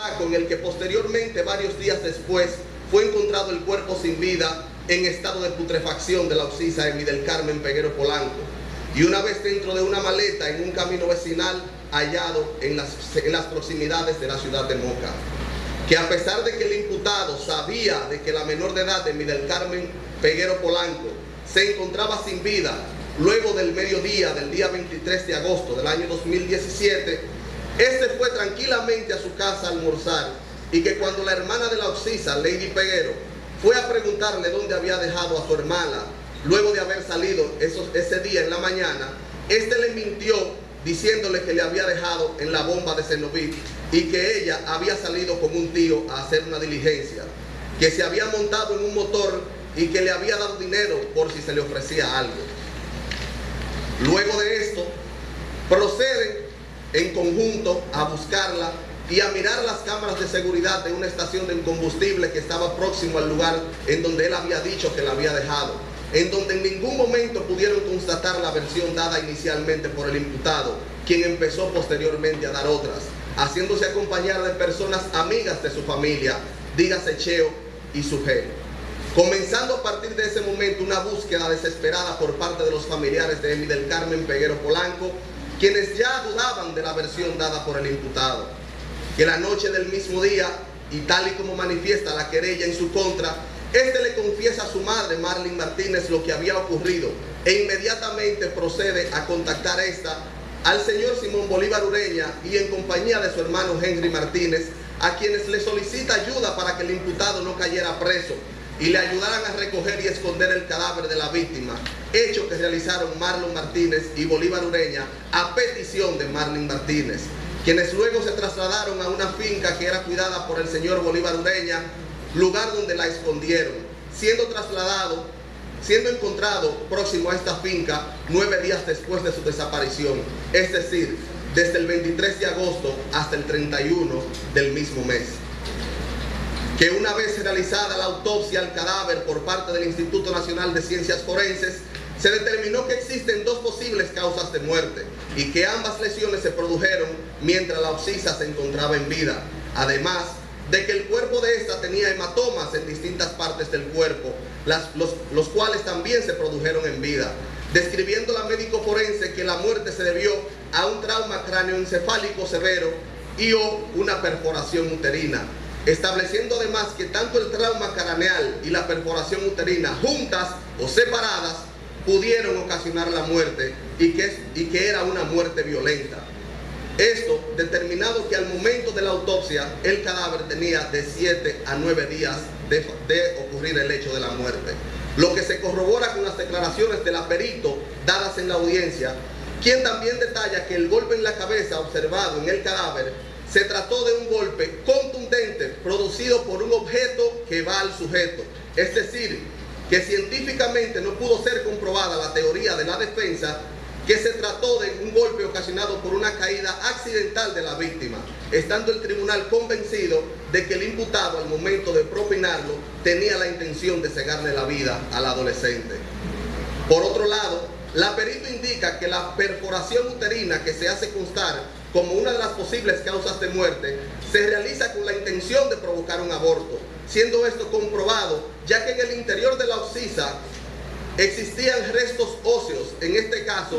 con el que posteriormente, varios días después, fue encontrado el cuerpo sin vida en estado de putrefacción de la occisa Emi del Carmen Peguero Polanco, y una vez dentro de una maleta en un camino vecinal hallado en las proximidades de la ciudad de Moca, que a pesar de que el imputado sabía de que la menor de edad Emi del Carmen Peguero Polanco se encontraba sin vida luego del mediodía del día 23 de agosto del año 2017, este fue tranquilamente a su casa a almorzar, y que cuando la hermana de la occisa, Lady Peguero, fue a preguntarle dónde había dejado a su hermana luego de haber salido ese día en la mañana, este le mintió diciéndole que le había dejado en la bomba de Cenoví y que ella había salido con un tío a hacer una diligencia, que se había montado en un motor y que le había dado dinero por si se le ofrecía algo. Luego de esto, proceden en conjunto a buscarla y a mirar las cámaras de seguridad de una estación de combustible que estaba próximo al lugar en donde él había dicho que la había dejado, en donde en ningún momento pudieron constatar la versión dada inicialmente por el imputado, quien empezó posteriormente a dar otras, haciéndose acompañar de personas amigas de su familia, dígase Cheo y Sujé, comenzando a partir de ese momento una búsqueda desesperada por parte de los familiares de Emi del Carmen Peguero Polanco, quienes ya dudaban de la versión dada por el imputado, que la noche del mismo día, y tal y como manifiesta la querella en su contra, este le confiesa a su madre, Marlene Martínez, lo que había ocurrido, e inmediatamente procede a contactar al señor Simón Bolívar Ureña y en compañía de su hermano Henry Martínez, a quienes le solicita ayuda para que el imputado no cayera preso y le ayudaran a recoger y esconder el cadáver de la víctima, hecho que realizaron Marlon Martínez y Bolívar Ureña a petición de Marlene Martínez, quienes luego se trasladaron a una finca que era cuidada por el señor Bolívar Ureña, lugar donde la escondieron, siendo encontrado próximo a esta finca 9 días después de su desaparición, es decir, desde el 23 de agosto hasta el 31 del mismo mes. Que una vez realizada la autopsia al cadáver por parte del Instituto Nacional de Ciencias Forenses, se determinó que existen 2 posibles causas de muerte y que ambas lesiones se produjeron mientras la occisa se encontraba en vida, además de que el cuerpo de esta tenía hematomas en distintas partes del cuerpo, los cuales también se produjeron en vida, describiendo la médico forense que la muerte se debió a un trauma cráneoencefálico severo y o una perforación uterina, estableciendo además que tanto el trauma craneal y la perforación uterina juntas o separadas pudieron ocasionar la muerte y que era una muerte violenta. Esto determinado que al momento de la autopsia el cadáver tenía de 7 a 9 días de ocurrir el hecho de la muerte, lo que se corrobora con las declaraciones del perito dadas en la audiencia, quien también detalla que el golpe en la cabeza observado en el cadáver se trató de un golpe contundente producido por un objeto que va al sujeto, es decir, que científicamente no pudo ser comprobada la teoría de la defensa que se trató de un golpe ocasionado por una caída accidental de la víctima, estando el tribunal convencido de que el imputado al momento de propinarlo tenía la intención de cegarle la vida al adolescente. Por otro lado, la perito indica que la perforación uterina que se hace constar como una de las posibles causas de muerte se realiza con la intención de provocar un aborto, siendo esto comprobado ya que en el interior de la occisa existían restos óseos, en este caso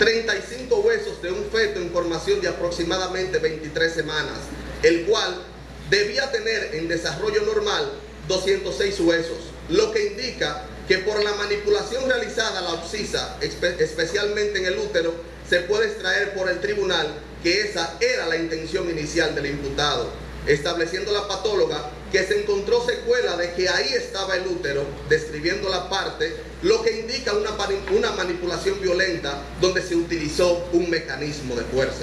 35 huesos de un feto en formación de aproximadamente 23 semanas, el cual debía tener en desarrollo normal 206 huesos, lo que indica que por la manipulación realizada a la occisa, especialmente en el útero, se puede extraer por el tribunal que esa era la intención inicial del imputado, estableciendo la patóloga que se encontró secuela de que ahí estaba el útero, describiendo la parte, lo que indica una manipulación violenta donde se utilizó un mecanismo de fuerza.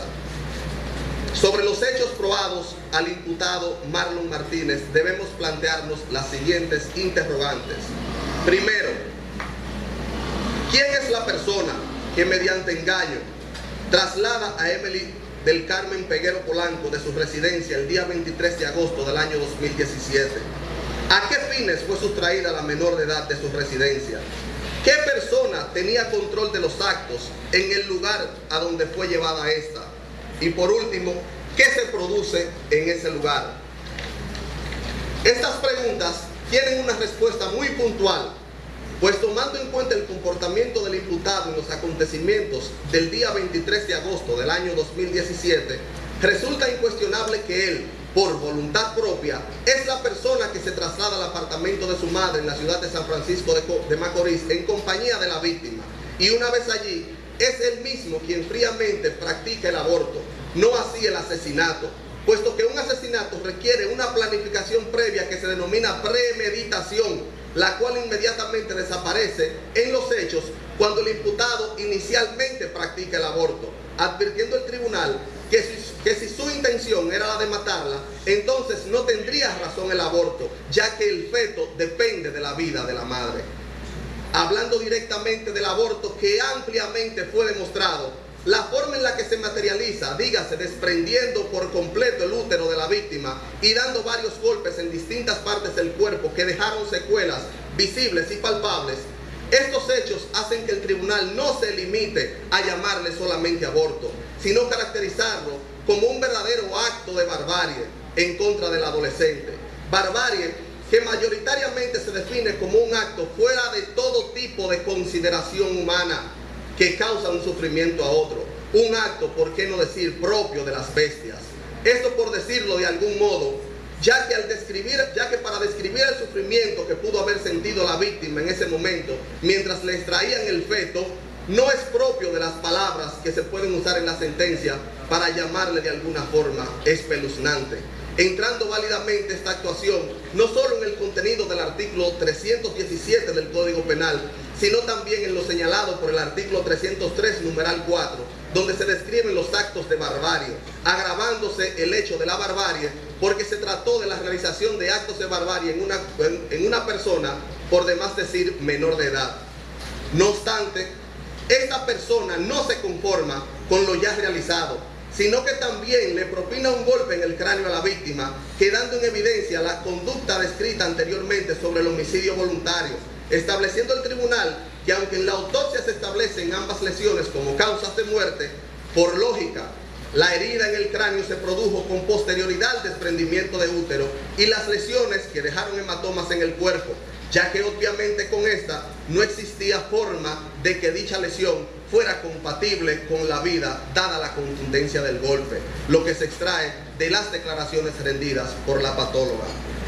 Sobre los hechos probados al imputado Marlon Martínez debemos plantearnos las siguientes interrogantes. Primero, ¿quién es la persona que mediante engaño traslada a Emi del Carmen Peguero Polanco de su residencia el día 23 de agosto del año 2017? ¿A qué fines fue sustraída la menor de edad de su residencia? ¿Qué persona tenía control de los actos en el lugar a donde fue llevada esta? Y por último, ¿qué se produce en ese lugar? Estas preguntas tienen una respuesta muy puntual, pues tomando en cuenta el comportamiento del imputado en los acontecimientos del día 23 de agosto del año 2017, resulta incuestionable que él, por voluntad propia, es la persona que se traslada al apartamento de su madre en la ciudad de San Francisco de Macorís en compañía de la víctima, y una vez allí, es él mismo quien fríamente practica el aborto, no así el asesinato, puesto que un asesinato requiere una planificación previa que se denomina premeditación, la cual inmediatamente desaparece en los hechos cuando el imputado inicialmente practica el aborto, advirtiendo el tribunal que si su intención era la de matarla, entonces no tendría razón el aborto, ya que el feto depende de la vida de la madre. Hablando directamente del aborto, que ampliamente fue demostrado, la forma en la que se materializa, dígase desprendiendo por completo el útero de la víctima y dando varios golpes en distintas partes del cuerpo que dejaron secuelas visibles y palpables, estos hechos hacen que el tribunal no se limite a llamarle solamente aborto, sino caracterizarlo como un verdadero acto de barbarie en contra del adolescente. Barbarie que mayoritariamente se define como un acto fuera de todo tipo de consideración humana que causa un sufrimiento a otro, un acto, por qué no decir, propio de las bestias. Esto por decirlo de algún modo, ya que para describir el sufrimiento que pudo haber sentido la víctima en ese momento, mientras le extraían el feto, no es propio de las palabras que se pueden usar en la sentencia para llamarle de alguna forma espeluznante. Entrando válidamente esta actuación, no solo en el contenido del artículo 317 del Código Penal, sino también en lo señalado por el artículo 303, numeral 4, donde se describen los actos de barbarie, agravándose el hecho de la barbarie, porque se trató de la realización de actos de barbarie en una persona, por demás decir, menor de edad. No obstante, esta persona no se conforma con lo ya realizado, sino que también le propina un golpe en el cráneo a la víctima, quedando en evidencia la conducta descrita anteriormente sobre el homicidio voluntario, estableciendo el tribunal que aunque en la autopsia se establecen ambas lesiones como causas de muerte, por lógica, la herida en el cráneo se produjo con posterioridad al desprendimiento de útero y las lesiones que dejaron hematomas en el cuerpo, ya que obviamente con esta no existía forma de que dicha lesión fuera compatible con la vida, dada la contundencia del golpe, lo que se extrae de las declaraciones rendidas por la patóloga.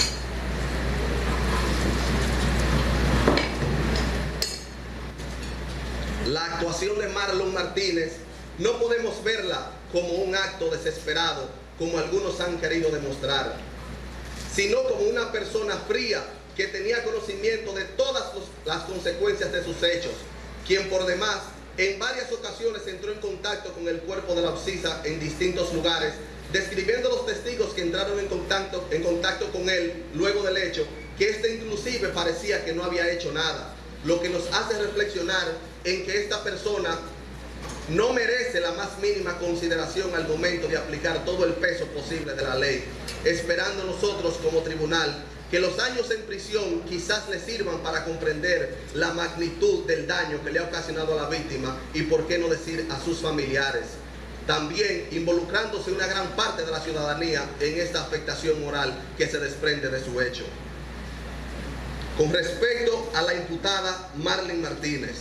La actuación de Marlon Martínez no podemos verla como un acto desesperado, como algunos han querido demostrar, sino como una persona fría que tenía conocimiento de todas las consecuencias de sus hechos, quien por demás en varias ocasiones entró en contacto con el cuerpo de la Obsisa en distintos lugares, describiendo los testigos que entraron en contacto con él luego del hecho, que éste inclusive parecía que no había hecho nada, lo que nos hace reflexionar en que esta persona no merece la más mínima consideración al momento de aplicar todo el peso posible de la ley, esperando nosotros como tribunal que los años en prisión quizás le sirvan para comprender la magnitud del daño que le ha ocasionado a la víctima y por qué no decir a sus familiares, también involucrándose una gran parte de la ciudadanía en esta afectación moral que se desprende de su hecho. Con respecto a la imputada Marlon Martínez,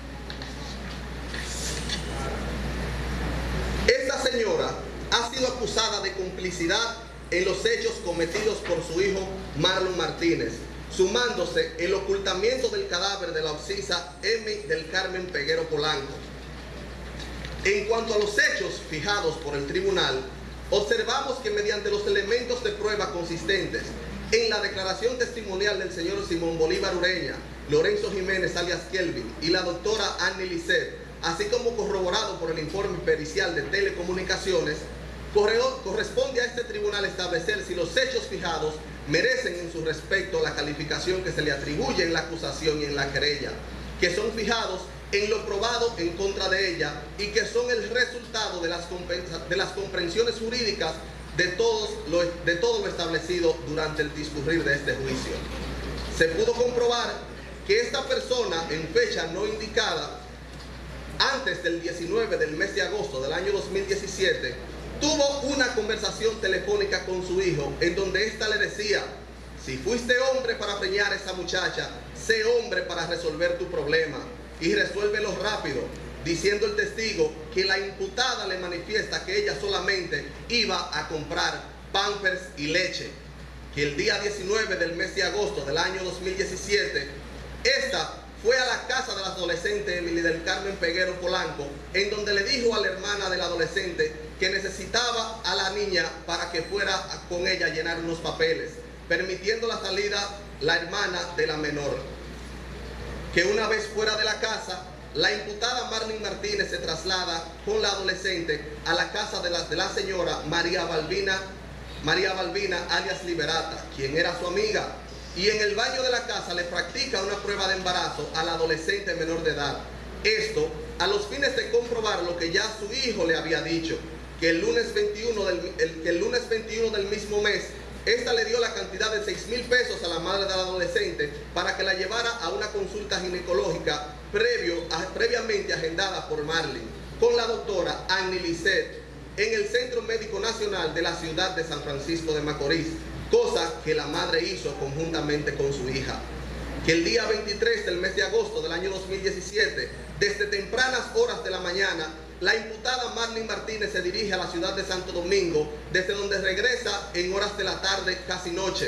esta señora ha sido acusada de complicidad en los hechos cometidos por su hijo Marlon Martínez, sumándose el ocultamiento del cadáver de la Obsisa Emi del Carmen Peguero Polanco. En cuanto a los hechos fijados por el tribunal, observamos que mediante los elementos de prueba consistentes en la declaración testimonial del señor Simón Bolívar Ureña, Lorenzo Jiménez alias Kelvin y la doctora Annie Lisset, así como corroborado por el informe pericial de telecomunicaciones, corresponde a este tribunal establecer si los hechos fijados merecen en su respecto la calificación que se le atribuye en la acusación y en la querella, que son fijados en lo probado en contra de ella y que son el resultado de las comprensiones jurídicas de todo lo establecido durante el discurrir de este juicio. Se pudo comprobar que esta persona en fecha no indicada, antes del 19 del mes de agosto del año 2017, tuvo una conversación telefónica con su hijo en donde ésta le decía: Si fuiste hombre para preñar a esa muchacha, sé hombre para resolver tu problema y resuélvelo rápido, diciendo el testigo que la imputada le manifiesta que ella solamente iba a comprar pampers y leche, que el día 19 del mes de agosto del año 2017, esta fue a la casa de la adolescente Emily del Carmen Peguero Polanco, en donde le dijo a la hermana del adolescente que necesitaba a la niña para que fuera con ella a llenar unos papeles, permitiendo la salida la hermana de la menor. Que una vez fuera de la casa, la imputada Marlene Martínez se traslada con la adolescente a la casa de la señora María Balbina alias Liberata, quien era su amiga, y en el baño de la casa le practica una prueba de embarazo a la adolescente menor de edad. Esto a los fines de comprobar lo que ya su hijo le había dicho, que el lunes 21 del mismo mes, esta le dio la cantidad de 6,000 pesos a la madre del adolescente para que la llevara a una consulta ginecológica previamente agendada por Marlene con la doctora Annie Lisset en el Centro Médico Nacional de la ciudad de San Francisco de Macorís, cosa que la madre hizo conjuntamente con su hija. Que el día 23 del mes de agosto del año 2017, desde tempranas horas de la mañana, la imputada Marlene Martínez se dirige a la ciudad de Santo Domingo, desde donde regresa en horas de la tarde, casi noche,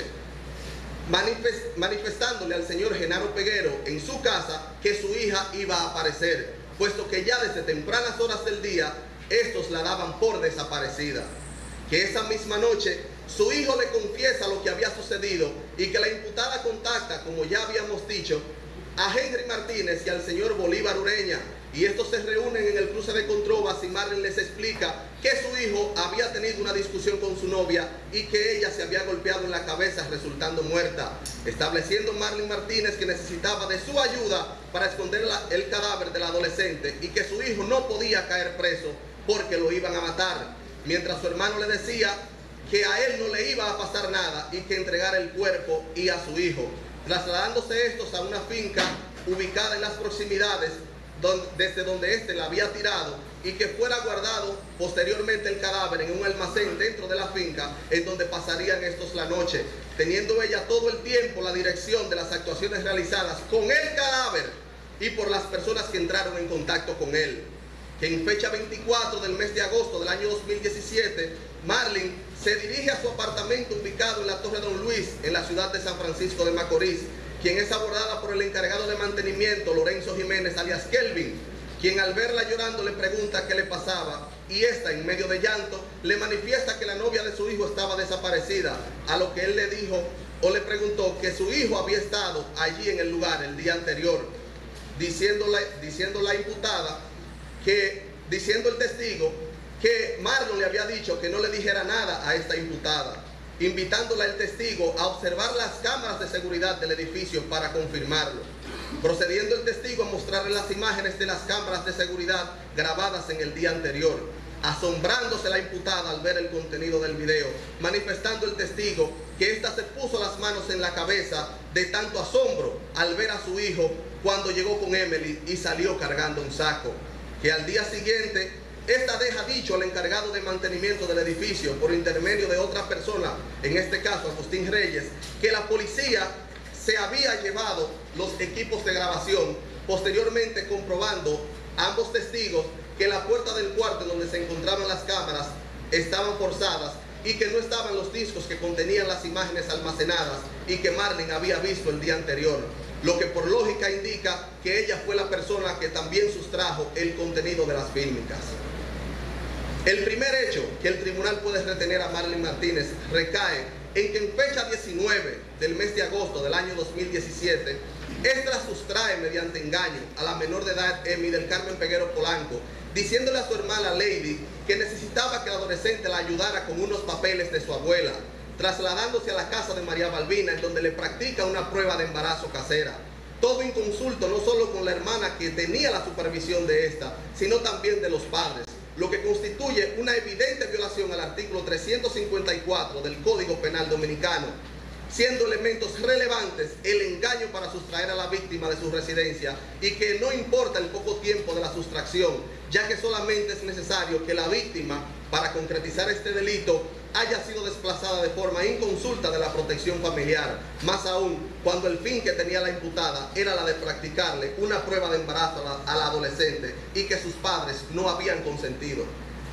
manifestándole al señor Genaro Peguero en su casa que su hija iba a aparecer, puesto que ya desde tempranas horas del día, estos la daban por desaparecida. Que esa misma noche, su hijo le confiesa lo que había sucedido y que la imputada contacta, como ya habíamos dicho, a Henry Martínez y al señor Bolívar Ureña, y estos se reúnen en el cruce de Controbas y Marlene les explica que su hijo había tenido una discusión con su novia y que ella se había golpeado en la cabeza resultando muerta, estableciendo Marlene Martínez que necesitaba de su ayuda para esconder el cadáver del adolescente y que su hijo no podía caer preso porque lo iban a matar, mientras su hermano le decía que a él no le iba a pasar nada y que entregara el cuerpo y a su hijo, trasladándose estos a una finca ubicada en las proximidades desde donde éste la había tirado y que fuera guardado posteriormente el cadáver en un almacén dentro de la finca en donde pasarían estos la noche, teniendo ella todo el tiempo la dirección de las actuaciones realizadas con el cadáver y por las personas que entraron en contacto con él. Que en fecha 24 del mes de agosto del año 2017, Marlene se dirige a su apartamento ubicado en la Torre Don Luis, en la ciudad de San Francisco de Macorís, quien es abordada por el encargado de mantenimiento, Lorenzo Jiménez, alias Kelvin, quien al verla llorando le pregunta qué le pasaba, y esta, en medio de llanto, le manifiesta que la novia de su hijo estaba desaparecida, a lo que él le dijo o le preguntó que su hijo había estado allí en el lugar el día anterior, diciendo el testigo que Marlon le había dicho que no le dijera nada a esta imputada, invitándola el testigo a observar las cámaras de seguridad del edificio para confirmarlo, procediendo el testigo a mostrarle las imágenes de las cámaras de seguridad grabadas en el día anterior, asombrándose la imputada al ver el contenido del video, manifestando el testigo que ésta se puso las manos en la cabeza de tanto asombro al ver a su hijo cuando llegó con Emily y salió cargando un saco. Que al día siguiente, esta deja dicho al encargado de mantenimiento del edificio por intermedio de otra persona, en este caso Agustín Reyes, que la policía se había llevado los equipos de grabación, posteriormente comprobando ambos testigos que la puerta del cuarto en donde se encontraban las cámaras estaban forzadas y que no estaban los discos que contenían las imágenes almacenadas y que Marlene había visto el día anterior, lo que por lógica indica que ella fue la persona que también sustrajo el contenido de las fílmicas. El primer hecho que el tribunal puede retener a Marlene Martínez recae en que en fecha 19 del mes de agosto del año 2017, esta sustrae mediante engaño a la menor de edad Emily del Carmen Peguero Polanco, diciéndole a su hermana Lady que necesitaba que la adolescente la ayudara con unos papeles de su abuela, trasladándose a la casa de María Balbina, en donde le practica una prueba de embarazo casera. Todo en consulto no solo con la hermana que tenía la supervisión de esta, sino también de los padres, lo que constituye una evidente violación al artículo 354 del Código Penal Dominicano, siendo elementos relevantes el engaño para sustraer a la víctima de su residencia y que no importa el poco tiempo de la sustracción, ya que solamente es necesario que la víctima, para concretizar este delito, haya sido desplazada de forma inconsulta de la protección familiar, más aún cuando el fin que tenía la imputada era la de practicarle una prueba de embarazo a la adolescente y que sus padres no habían consentido.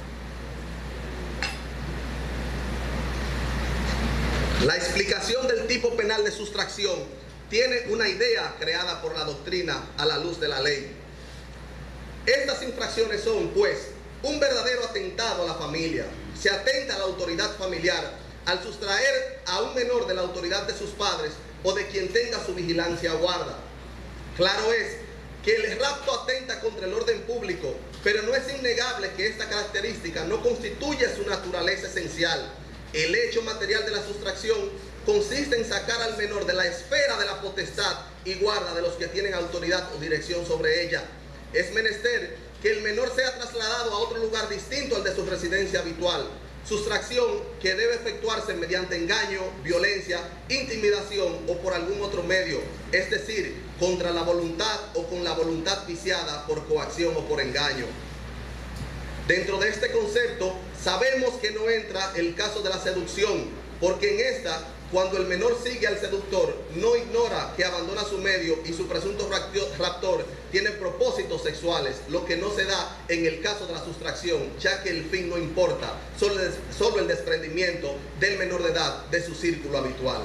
La explicación del tipo penal de sustracción tiene una idea creada por la doctrina a la luz de la ley. Estas infracciones son, pues, un verdadero atentado a la familia. Se atenta a la autoridad familiar al sustraer a un menor de la autoridad de sus padres o de quien tenga su vigilancia o guarda. Claro es que el rapto atenta contra el orden público, pero no es innegable que esta característica no constituye su naturaleza esencial. El hecho material de la sustracción consiste en sacar al menor de la esfera de la potestad y guarda de los que tienen autoridad o dirección sobre ella. Es menester que el menor sea trasladado a otro lugar distinto al de su residencia habitual. Sustracción que debe efectuarse mediante engaño, violencia, intimidación o por algún otro medio, es decir, contra la voluntad o con la voluntad viciada por coacción o por engaño. Dentro de este concepto, sabemos que no entra el caso de la seducción, porque en esta, cuando el menor sigue al seductor, no ignora que abandona su medio y su presunto raptor tiene propósitos sexuales, lo que no se da en el caso de la sustracción, ya que el fin no importa, solo el desprendimiento del menor de edad de su círculo habitual.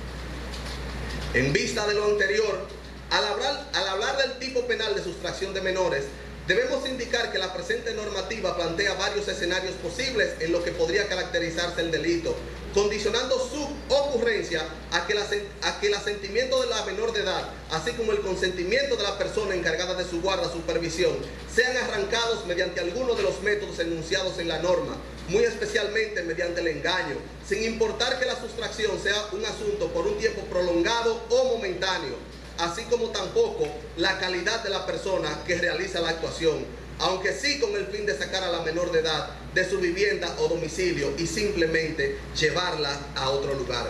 En vista de lo anterior, al hablar del tipo penal de sustracción de menores, debemos indicar que la presente normativa plantea varios escenarios posibles en lo que podría caracterizarse el delito, condicionando su ocurrencia a que el asentimiento de la menor de edad, así como el consentimiento de la persona encargada de su guarda o supervisión, sean arrancados mediante alguno de los métodos enunciados en la norma, muy especialmente mediante el engaño, sin importar que la sustracción sea un asunto por un tiempo prolongado o momentáneo, así como tampoco la calidad de la persona que realiza la actuación, aunque sí con el fin de sacar a la menor de edad de su vivienda o domicilio y simplemente llevarla a otro lugar.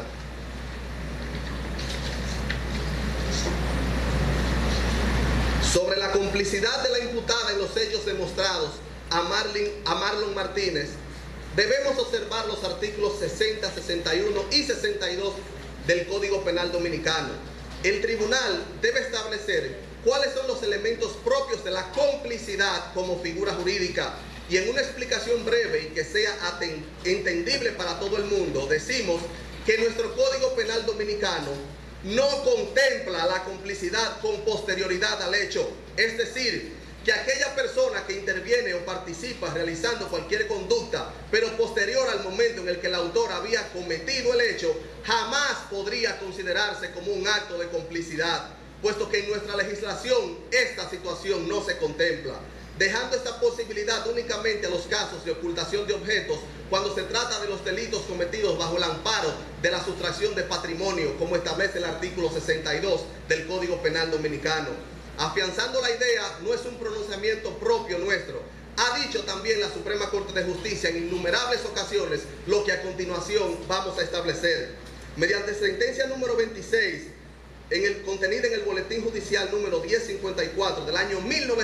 Sobre la complicidad de la imputada en los hechos demostrados a Marlon Martínez, debemos observar los artículos 60, 61 y 62 del Código Penal Dominicano. El tribunal debe establecer cuáles son los elementos propios de la complicidad como figura jurídica, y en una explicación breve y que sea entendible para todo el mundo, decimos que nuestro Código Penal Dominicano no contempla la complicidad con posterioridad al hecho, es decir, que aquella persona que interviene o participa realizando cualquier conducta, pero posterior al momento en el que el autor había cometido el hecho, jamás podría considerarse como un acto de complicidad, puesto que en nuestra legislación esta situación no se contempla, dejando esta posibilidad únicamente a los casos de ocultación de objetos cuando se trata de los delitos cometidos bajo el amparo de la sustracción de patrimonio, como establece el artículo 62 del Código Penal Dominicano. Afianzando la idea, no es un pronunciamiento propio nuestro. Ha dicho también la Suprema Corte de Justicia en innumerables ocasiones lo que a continuación vamos a establecer. Mediante sentencia número 26, contenida en el Boletín Judicial número 1054 del año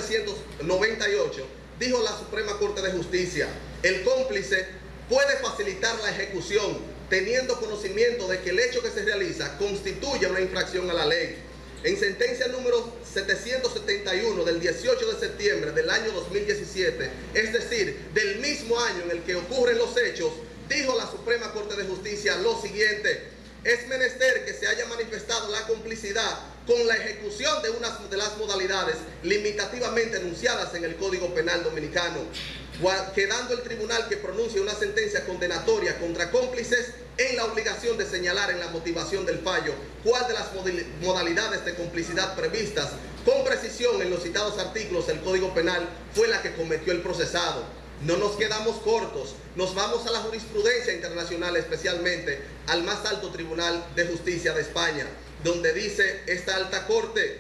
1998, dijo la Suprema Corte de Justicia: el cómplice puede facilitar la ejecución teniendo conocimiento de que el hecho que se realiza constituye una infracción a la ley. En sentencia número 771 del 18 de septiembre del año 2017, es decir, del mismo año en el que ocurren los hechos, dijo la Suprema Corte de Justicia lo siguiente: es menester que se haya manifestado la complicidad con la ejecución de una de las modalidades limitativamente enunciadas en el Código Penal Dominicano, quedando el tribunal que pronuncie una sentencia condenatoria contra cómplices en la obligación de señalar en la motivación del fallo cuál de las modalidades de complicidad previstas con precisión en los citados artículos del Código Penal fue la que cometió el procesado. No nos quedamos cortos, nos vamos a la jurisprudencia internacional, especialmente al más alto Tribunal de Justicia de España, donde dice esta alta corte: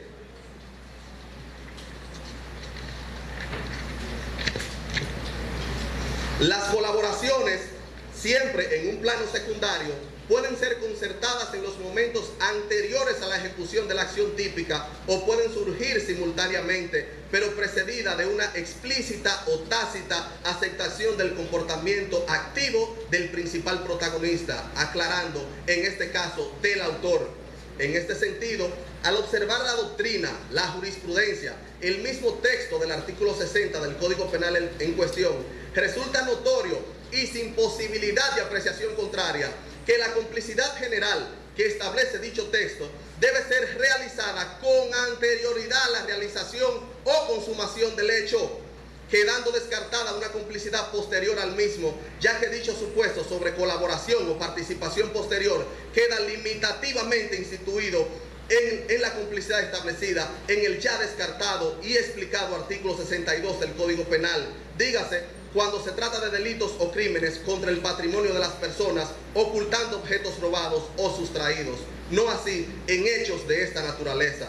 las colaboraciones, siempre en un plano secundario, pueden ser concertadas en los momentos anteriores a la ejecución de la acción típica o pueden surgir simultáneamente, pero precedida de una explícita o tácita aceptación del comportamiento activo del principal protagonista, aclarando, en este caso, del autor. En este sentido, al observar la doctrina, la jurisprudencia, el mismo texto del artículo 60 del Código Penal en cuestión, resulta notorio y sin posibilidad de apreciación contraria que la complicidad general que establece dicho texto debe ser realizada con anterioridad a la realización o consumación del hecho, quedando descartada una complicidad posterior al mismo, ya que dicho supuesto sobre colaboración o participación posterior queda limitativamente instituido en la complicidad establecida en el ya descartado y explicado artículo 62 del Código Penal. Dígase, cuando se trata de delitos o crímenes contra el patrimonio de las personas, ocultando objetos robados o sustraídos, no así en hechos de esta naturaleza.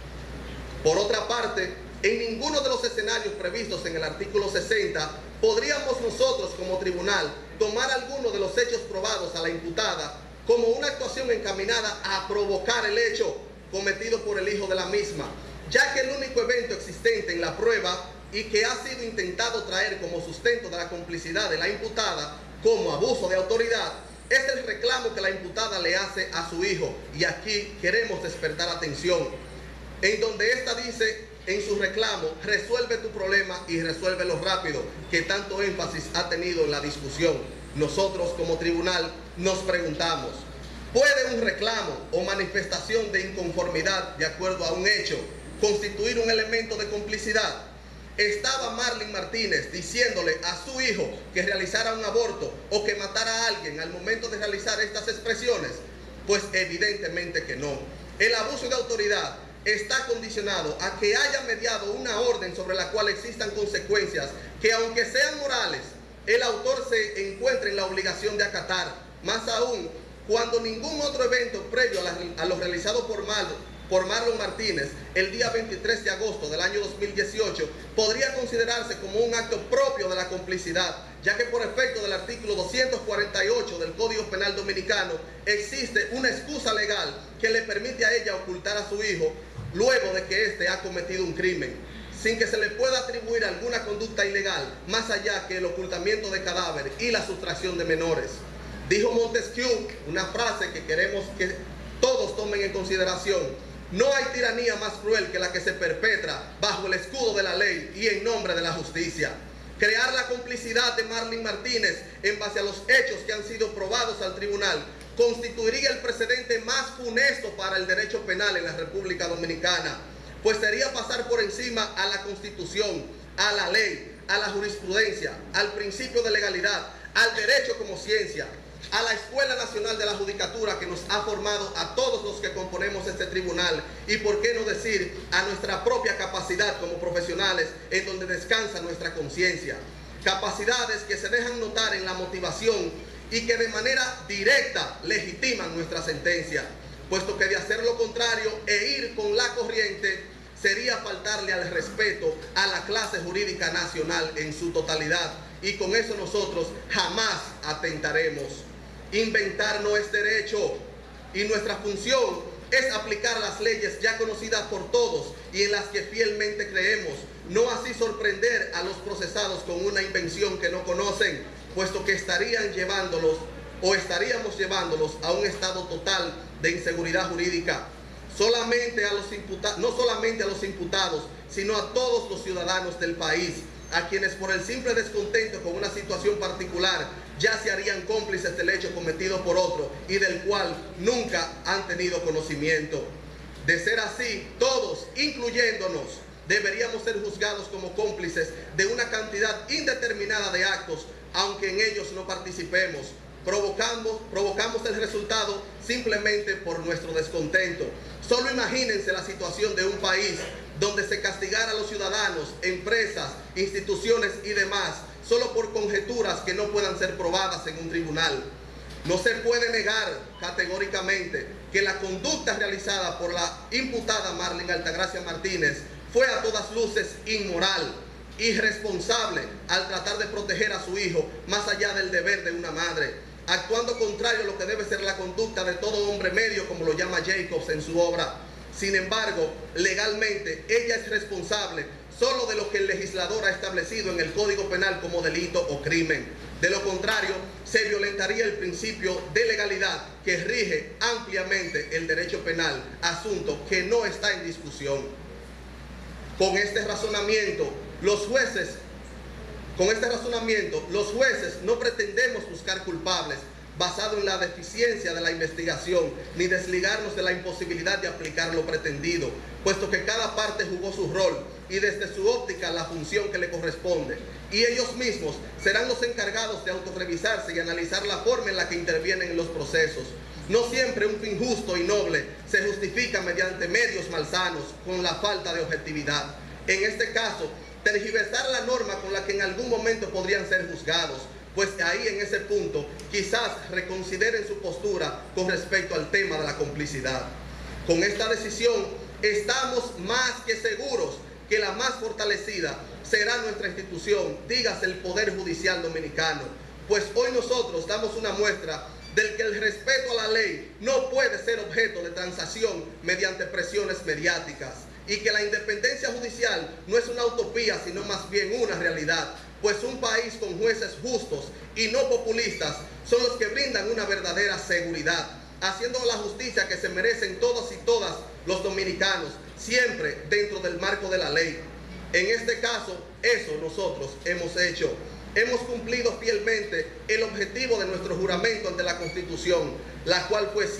Por otra parte, en ninguno de los escenarios previstos en el artículo 60 podríamos nosotros como tribunal tomar alguno de los hechos probados a la imputada como una actuación encaminada a provocar el hecho cometido por el hijo de la misma, ya que el único evento existente en la prueba y que ha sido intentado traer como sustento de la complicidad de la imputada como abuso de autoridad es el reclamo que la imputada le hace a su hijo. Y aquí queremos despertar atención, en donde ésta dice en su reclamo: resuelve tu problema y resuélvelo rápido, que tanto énfasis ha tenido en la discusión. Nosotros como tribunal nos preguntamos, ¿puede un reclamo o manifestación de inconformidad de acuerdo a un hecho constituir un elemento de complicidad? ¿Estaba Marlene Martínez diciéndole a su hijo que realizara un aborto o que matara a alguien al momento de realizar estas expresiones? Pues evidentemente que no. El abuso de autoridad está condicionado a que haya mediado una orden sobre la cual existan consecuencias que, aunque sean morales, el autor se encuentre en la obligación de acatar, más aún cuando ningún otro evento previo a lo realizado por Marlon Martínez el día 23 de agosto del año 2018 podría considerarse como un acto propio de la complicidad, ya que por efecto del artículo 248 del Código Penal Dominicano existe una excusa legal que le permite a ella ocultar a su hijo luego de que éste ha cometido un crimen, sin que se le pueda atribuir alguna conducta ilegal más allá que el ocultamiento de cadáver y la sustracción de menores. Dijo Montesquieu una frase que queremos que todos tomen en consideración: no hay tiranía más cruel que la que se perpetra bajo el escudo de la ley y en nombre de la justicia. Crear la complicidad de Marlene Martínez en base a los hechos que han sido probados al tribunal constituiría el precedente más funesto para el derecho penal en la República Dominicana, pues sería pasar por encima a la Constitución, a la ley, a la jurisprudencia, al principio de legalidad, al derecho como ciencia, a la Escuela Nacional de la Judicatura que nos ha formado a todos los que componemos este tribunal, y por qué no decir a nuestra propia capacidad como profesionales en donde descansa nuestra conciencia. Capacidades que se dejan notar en la motivación y que de manera directa legitiman nuestra sentencia, puesto que de hacer lo contrario e ir con la corriente sería faltarle al respeto a la clase jurídica nacional en su totalidad, y con eso nosotros jamás atentaremos. Inventar no es derecho, y nuestra función es aplicar las leyes ya conocidas por todos y en las que fielmente creemos, no así sorprender a los procesados con una invención que no conocen, puesto que estaríamos llevándolos a un estado total de inseguridad jurídica. No solamente a los imputados, sino a todos los ciudadanos del país, a quienes por el simple descontento con una situación particular ya se harían cómplices del hecho cometido por otro y del cual nunca han tenido conocimiento. De ser así, todos, incluyéndonos, deberíamos ser juzgados como cómplices de una cantidad indeterminada de actos, aunque en ellos no participemos. Provocamos el resultado simplemente por nuestro descontento. Solo imagínense la situación de un país donde se castigara a los ciudadanos, empresas, instituciones y demás, solo por conjeturas que no puedan ser probadas en un tribunal. No se puede negar categóricamente que la conducta realizada por la imputada Marlene Altagracia Martínez fue a todas luces inmoral, irresponsable al tratar de proteger a su hijo más allá del deber de una madre. actuando contrario a lo que debe ser la conducta de todo hombre medio, como lo llama Jacobs en su obra. Sin embargo, legalmente, ella es responsable solo de lo que el legislador ha establecido en el Código Penal como delito o crimen. De lo contrario, se violentaría el principio de legalidad que rige ampliamente el derecho penal, asunto que no está en discusión. Con este razonamiento, los jueces no pretendemos buscar culpables basado en la deficiencia de la investigación, ni desligarnos de la imposibilidad de aplicar lo pretendido, puesto que cada parte jugó su rol y desde su óptica la función que le corresponde, y ellos mismos serán los encargados de autorrevisarse y analizar la forma en la que intervienen en los procesos. No siempre un fin justo y noble se justifica mediante medios malsanos con la falta de objetividad. En este caso, tergiversar la norma con la que en algún momento podrían ser juzgados, pues ahí en ese punto quizás reconsideren su postura con respecto al tema de la complicidad. Con esta decisión estamos más que seguros que la más fortalecida será nuestra institución, dígase el Poder Judicial Dominicano, pues hoy nosotros damos una muestra del que el respeto a la ley no puede ser objeto de transacción mediante presiones mediáticas, y que la independencia judicial no es una utopía, sino más bien una realidad, pues un país con jueces justos y no populistas son los que brindan una verdadera seguridad, haciendo la justicia que se merecen todos y todas los dominicanos, siempre dentro del marco de la ley. En este caso, eso nosotros hemos hecho. Hemos cumplido fielmente el objetivo de nuestro juramento ante la Constitución, el cual fue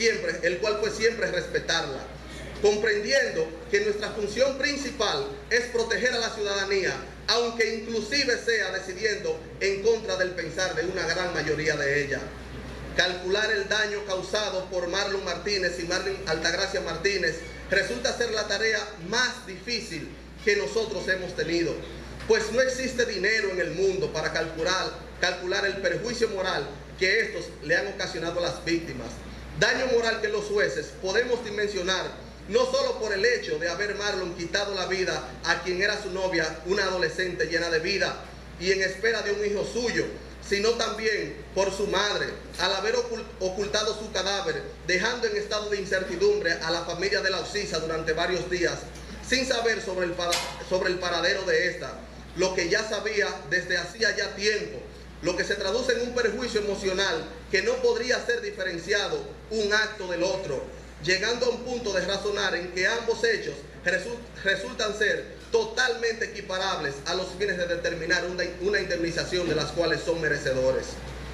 siempre respetarla, comprendiendo que nuestra función principal es proteger a la ciudadanía, aunque inclusive sea decidiendo en contra del pensar de una gran mayoría de ella. Calcular el daño causado por Marlon Martínez y Marlene Altagracia Martínez resulta ser la tarea más difícil que nosotros hemos tenido, pues no existe dinero en el mundo para calcular el perjuicio moral que estos le han ocasionado a las víctimas. Daño moral que los jueces podemos dimensionar no solo por el hecho de haber Marlon quitado la vida a quien era su novia, una adolescente llena de vida y en espera de un hijo suyo, sino también por su madre, al haber ocultado su cadáver, dejando en estado de incertidumbre a la familia de la Oxisa durante varios días, sin saber sobre el paradero de esta, lo que ya sabía desde hacía ya tiempo, lo que se traduce en un perjuicio emocional que no podría ser diferenciado un acto del otro, llegando a un punto de razonar en que ambos hechos resultan ser totalmente equiparables a los fines de determinar una indemnización de las cuales son merecedores.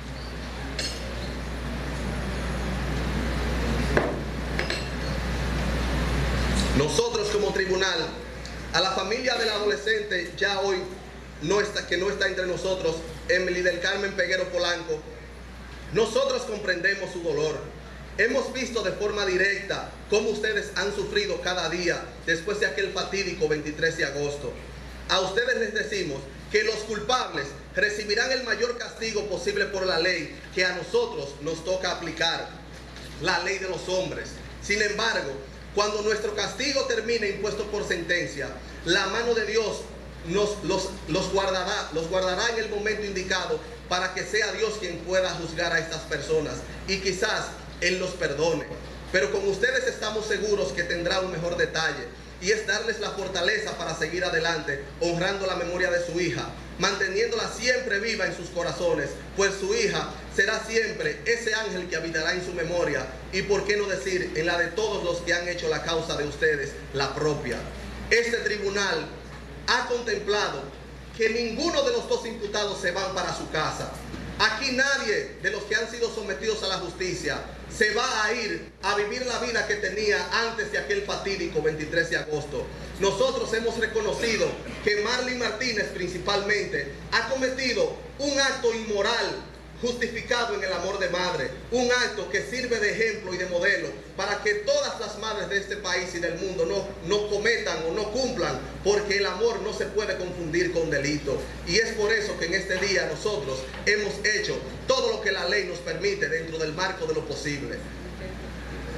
Nosotros como tribunal, a la familia del adolescente ya hoy que no está entre nosotros, Emily del Carmen Peguero Polanco, nosotros comprendemos su dolor. Hemos visto de forma directa cómo ustedes han sufrido cada día después de aquel fatídico 23 de agosto. A ustedes les decimos que los culpables recibirán el mayor castigo posible por la ley que a nosotros nos toca aplicar, la ley de los hombres. Sin embargo, cuando nuestro castigo termine impuesto por sentencia, la mano de Dios los guardará en el momento indicado para que sea Dios quien pueda juzgar a estas personas y quizás Él los perdone. Pero con ustedes estamos seguros que tendrá un mejor detalle, y es darles la fortaleza para seguir adelante, honrando la memoria de su hija, manteniéndola siempre viva en sus corazones, pues su hija será siempre ese ángel que habitará en su memoria, y por qué no decir, en la de todos los que han hecho la causa de ustedes, la propia. Este tribunal ha contemplado que ninguno de los dos imputados se van para su casa. Aquí nadie de los que han sido sometidos a la justicia se va a ir a vivir la vida que tenía antes de aquel fatídico 23 de agosto. Nosotros hemos reconocido que Marlene Martínez principalmente ha cometido un acto inmoral justificado en el amor de madre, un acto que sirve de ejemplo y de modelo para que todas las madres de este país y del mundo no cometan o no cumplan, porque el amor no se puede confundir con delito. Y es por eso que en este día nosotros hemos hecho todo lo que la ley nos permite dentro del marco de lo posible.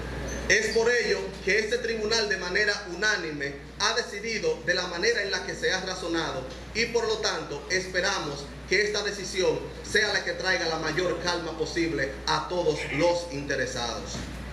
Es por ello que este tribunal de manera unánime ha decidido de la manera en la que se ha razonado y por lo tanto esperamos que esta decisión sea la que traiga la mayor calma posible a todos los interesados.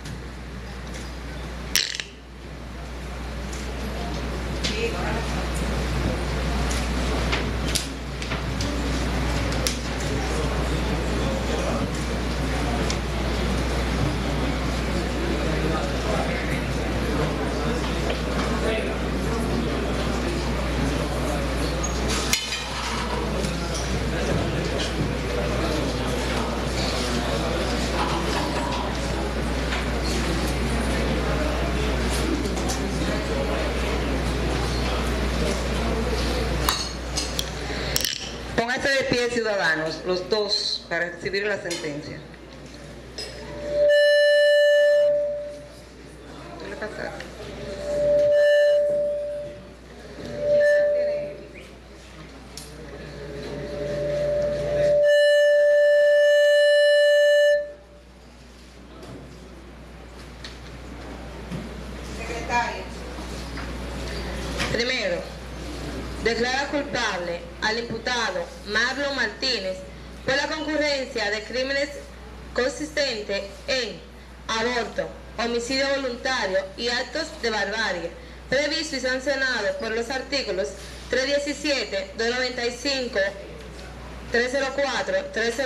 Pónganse de pie, ciudadanos, los dos, para recibir la sentencia. ¿Qué le pasa? Secretario. Primero, declara culpable al imputado Marlon Martínez por la concurrencia de crímenes consistentes en aborto, homicidio voluntario y actos de barbarie, previsto y sancionado por los artículos 317, 295, 304,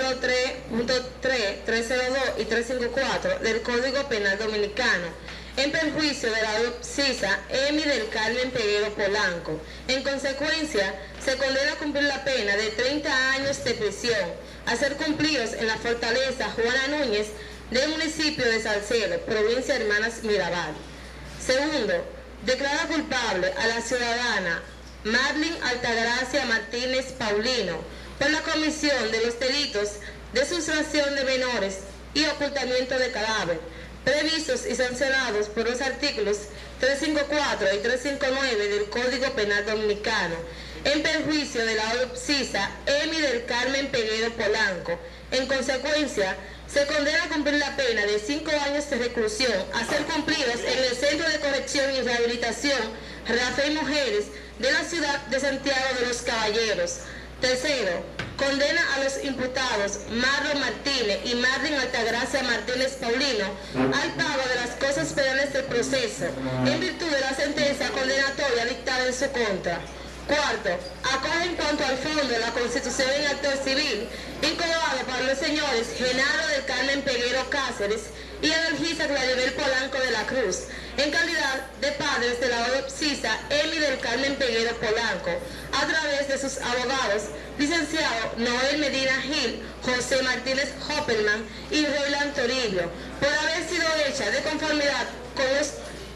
303.3, 302 y 354 del Código Penal Dominicano, en perjuicio de la docisa Emi del Carmen Peguero Polanco. En consecuencia, se condena a cumplir la pena de 30 años de prisión, a ser cumplidos en la fortaleza Juana Núñez del municipio de Salcedo, provincia de Hermanas Mirabal. Segundo, declara culpable a la ciudadana Marlin Altagracia Martínez Paulino por la comisión de los delitos de sustracción de menores y ocultamiento de cadáver, previstos y sancionados por los artículos 354 y 359 del Código Penal Dominicano, en perjuicio de la docisa Emi del Carmen Peguero Polanco. En consecuencia, se condena a cumplir la pena de 5 años de reclusión, a ser cumplidos en el Centro de Corrección y Rehabilitación Rafael Mujeres de la ciudad de Santiago de los Caballeros. Tercero, condena a los imputados Marlon Martínez y Marlin Altagracia Martínez Paulino al pago de las cosas penales del proceso, en virtud de la sentencia condenatoria dictada en su contra. Cuarto, acoge en cuanto al fondo de la Constitución en actor civil, incoado para los señores Genaro del Carmen Peguero Cáceres y Adalgisa Claribel Polanco de la Cruz, en calidad de padres de la docisa Emi del Carmen Peguero Polanco, a través de sus abogados, licenciado Noel Medina Gil, José Martínez Hoppelman y Roland Toribio, por haber sido hecha de conformidad con los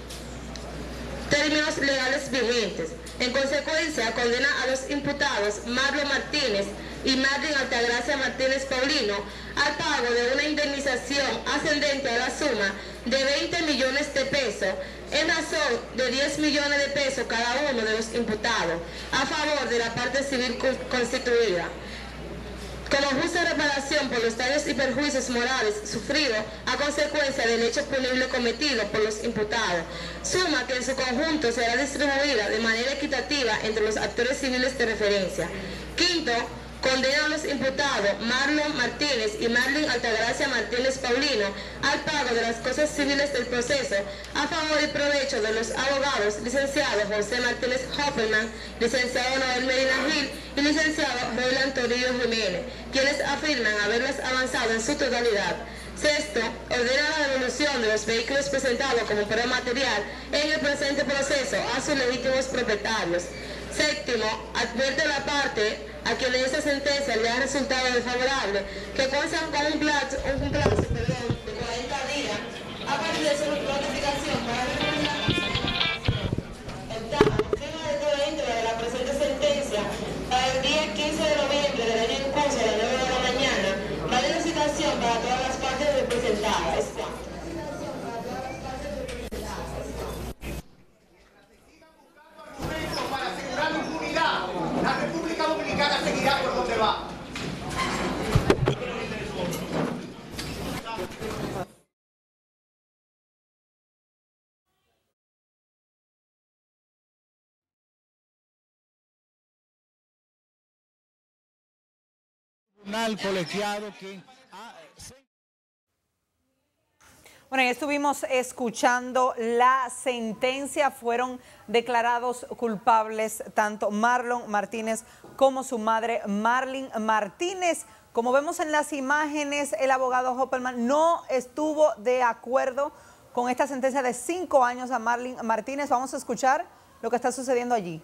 términos legales vigentes. En consecuencia, condena a los imputados Marlon Martínez y Marlin Altagracia Martínez Paulino al pago de una indemnización ascendente a la suma de 20 millones de pesos en razón de 10 millones de pesos cada uno de los imputados a favor de la parte civil constituida, como justa reparación por los daños y perjuicios morales sufridos a consecuencia del hecho punible cometido por los imputados, suma que en su conjunto será distribuida de manera equitativa entre los actores civiles de referencia. Quinto, condena a los imputados Marlon Martínez y Marlin Altagracia Martínez Paulino al pago de las cosas civiles del proceso a favor y provecho de los abogados licenciado José Martínez Hoppelman, licenciado Noel Medina Gil y licenciado Roland Toribio Jiménez, quienes afirman haberlas avanzado en su totalidad. Sexto, ordena la devolución de los vehículos presentados como prueba material en el presente proceso a sus legítimos propietarios. Séptimo, advierte a la parte a quien en esta sentencia le ha resultado desfavorable que cuentan con un plazo de 40 días a partir de su notificación para realizar. Octavo, firma de todo íntegra de la presente sentencia para el día 15 de noviembre del año en curso a las 9 de la mañana, vale la citación para todas las partes representadas. Para asegurar la impunidad, la República Dominicana seguirá por donde va. Colegiado que Bueno, ya estuvimos escuchando la sentencia. Fueron declarados culpables tanto Marlon Martínez como su madre Marlene Martínez. Como vemos en las imágenes, el abogado Hoppelman no estuvo de acuerdo con esta sentencia de 5 años a Marlene Martínez. Vamos a escuchar lo que está sucediendo allí.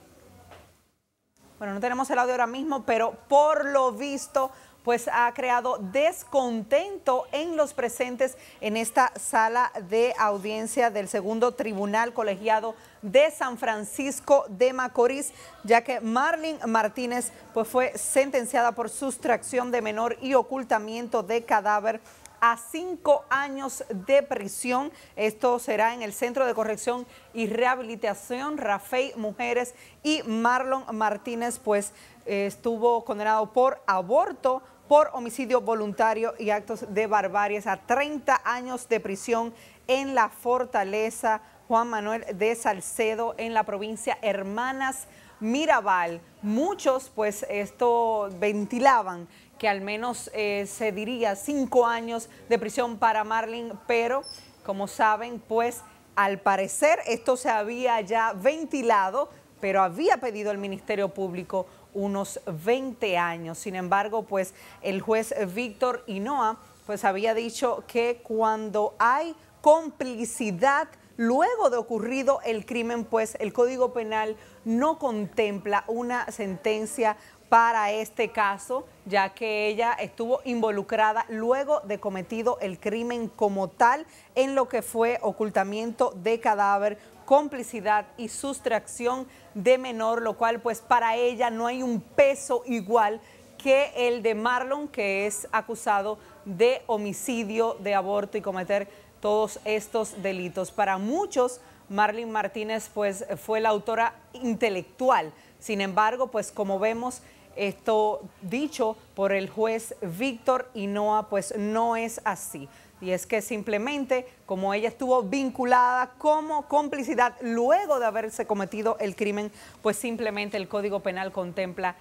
Bueno, no tenemos el audio ahora mismo, pero por lo visto, pues ha creado descontento en los presentes en esta sala de audiencia del segundo tribunal colegiado de San Francisco de Macorís, ya que Marlene Martínez pues fue sentenciada por sustracción de menor y ocultamiento de cadáver a 5 años de prisión. Esto será en el Centro de Corrección y Rehabilitación Rafael Mujeres, y Marlon Martínez pues estuvo condenado por aborto, por homicidio voluntario y actos de barbarie a 30 años de prisión en la Fortaleza Juan Manuel de Salcedo en la provincia Hermanas Mirabal. Muchos pues esto ventilaban que al menos se diría 5 años de prisión para Marlene, pero como saben, pues al parecer esto se había ya ventilado, pero había pedido el Ministerio Público unos 20 años. Sin embargo, pues el juez Víctor Hinoa pues había dicho que cuando hay complicidad luego de ocurrido el crimen, pues el Código Penal no contempla una sentencia para este caso, ya que ella estuvo involucrada luego de cometido el crimen como tal en lo que fue ocultamiento de cadáver, complicidad y sustracción de menor, lo cual pues para ella no hay un peso igual que el de Marlon, que es acusado de homicidio, de aborto y cometer todos estos delitos. Para muchos, Marlene Martínez pues fue la autora intelectual. Sin embargo, pues como vemos, esto dicho por el juez Víctor Hinoa, pues no es así. Y es que simplemente, como ella estuvo vinculada como complicidad luego de haberse cometido el crimen, pues simplemente el Código Penal contempla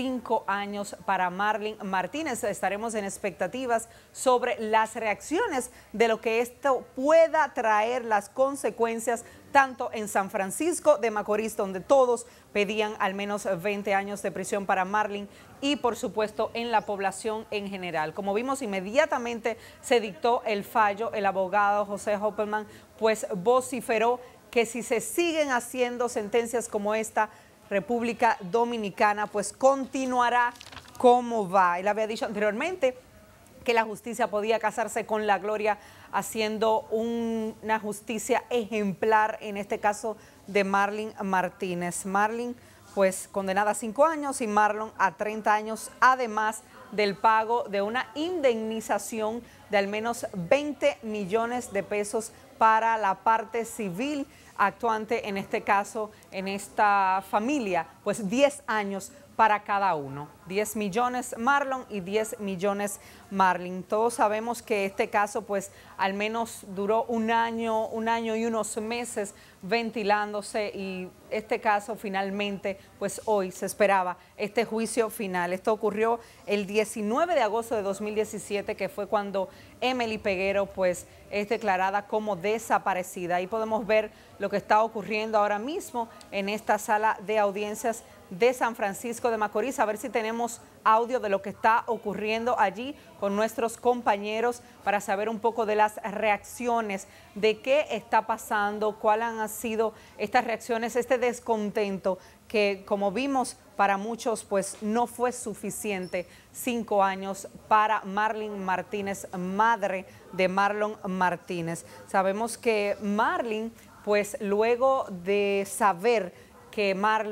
5 años para Marlene Martínez. Estaremos en expectativas sobre las reacciones de lo que esto pueda traer, las consecuencias, tanto en San Francisco de Macorís, donde todos pedían al menos 20 años de prisión para Marlene, y por supuesto en la población en general. Como vimos, inmediatamente se dictó el fallo. El abogado José Hoppelman pues vociferó que si se siguen haciendo sentencias como esta, República Dominicana pues continuará como va. Él había dicho anteriormente que la justicia podía casarse con la gloria, haciendo una justicia ejemplar en este caso de Marlene Martínez. Marlene pues condenada a 5 años y Marlon a 30 años, además del pago de una indemnización de al menos 20 millones de pesos para la parte civil actuante, en este caso, en esta familia, pues 10 años para cada uno. 10 millones Marlon y 10 millones Marlene. Todos sabemos que este caso pues al menos duró un año y unos meses ventilándose, y este caso finalmente pues hoy se esperaba este juicio final. Esto ocurrió el 19 de agosto de 2017, que fue cuando Emily Peguero pues es declarada como desaparecida. Ahí podemos ver lo que está ocurriendo ahora mismo en esta sala de audiencias de San Francisco de Macorís. A ver si tenemos audio de lo que está ocurriendo allí con nuestros compañeros para saber un poco de las reacciones, de qué está pasando, cuáles han sido estas reacciones, este descontento que, como vimos, para muchos pues no fue suficiente. 5 años para Marlene Martínez, madre de Marlon Martínez. Sabemos que Marlene pues luego de saber que